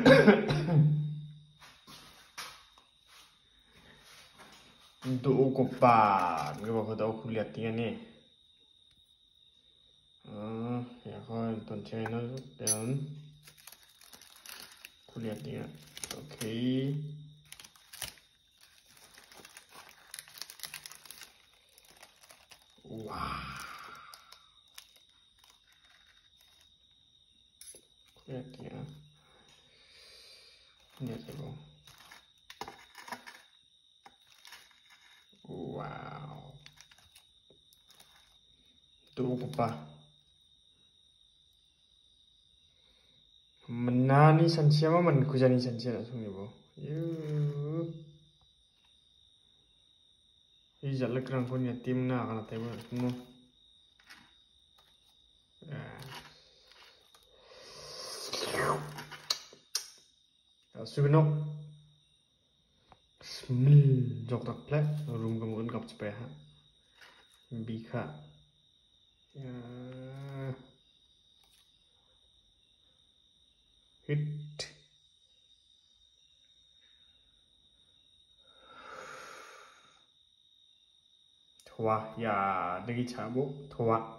Untuk ukupan, gue tahu kuliah tinggal nih. Ya kan, ton channel dan kuliah tinggal. Oke. Wah. Kuliah tinggal. Lihat dulu. Wow. Itu apa? Menani sansia mah man kujani sansia langsung nih, Bo. Ini jalan kerang punya tim na kana table semua. Sugnok. Smil jok tak plek rum kemudian kap cepeha. Bika. Ya. Hit. Thua ya, dari cabuk thua.